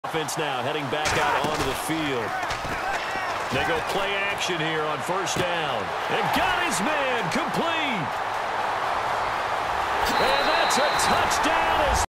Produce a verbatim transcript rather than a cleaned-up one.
Offense now heading back out onto the field. They go play action here on first down. And got his man complete. And that's a touchdown.